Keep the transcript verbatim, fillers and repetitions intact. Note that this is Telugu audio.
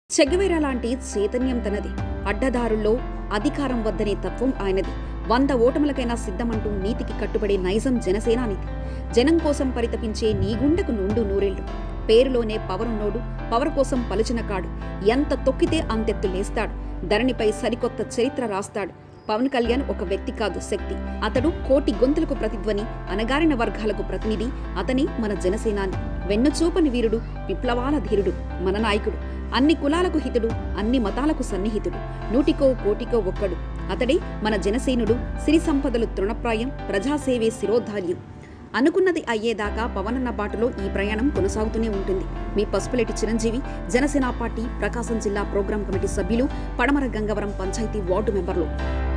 చెగువేరా లాంటి చైతన్యం తనది. అడ్డదారుల్లో అధికారం వద్దనే తత్వం ఆయనది. వంద ఓటములకైనా సిద్ధమంటూ నీతికి కట్టుబడే నైజం జనసేనానిది. జనం కోసం పరితపించే నీ గుండెకు నుండు నూరేళ్లు. పేరులోనే పవరున్నోడు, పవర్ కోసం పలుచిన కాడు. ఎంత తొక్కితే అంతెత్తు లేస్తాడు. ధరణిపై సరికొత్త చరిత్ర రాస్తాడు. పవన్ కళ్యాణ్ ఒక వ్యక్తి కాదు, శక్తి. అతడు కోటి గొంతులకు ప్రతిధ్వని, అణగారిన వర్గాలకు ప్రతినిధి. అతని మన జనసేనాని. వెన్నుచూపని వీరుడు, విప్లవాల ధీరుడు, మన నాయకుడు. అన్ని కులాలకు హితుడు, అన్ని మతాలకు సన్నిహితుడు. నూటికో కోటికో ఒక్కడు. అతడే మన జనసేనుడు. సిరి సంపదలు తృణప్రాయం, ప్రజాసేవే శిరోధార్యం. అనుకున్నది అయ్యేదాకా పవనన్న బాటలో ఈ ప్రయాణం కొనసాగుతూనే ఉంటుంది. మీ పసుపులేటి చిరంజీవి, జనసేన పార్టీ ప్రకాశం జిల్లా ప్రోగ్రాం కమిటీ సభ్యులు, పడమర గంగవరం పంచాయతీ వార్డు మెంబర్లు.